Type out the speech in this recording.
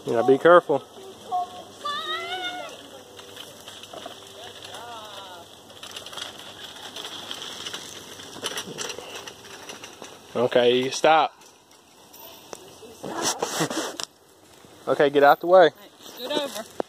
Yeah, be careful. Okay, stop. Okay, get out the way. Scoot over.